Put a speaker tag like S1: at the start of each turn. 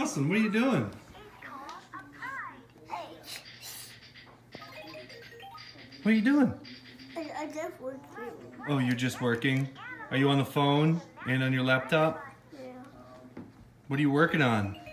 S1: Awesome. What are you doing? What are you doing?
S2: I'm just working.
S1: Oh, you're just working? Are you on the phone and on your laptop?
S2: Yeah.
S1: What are you working on?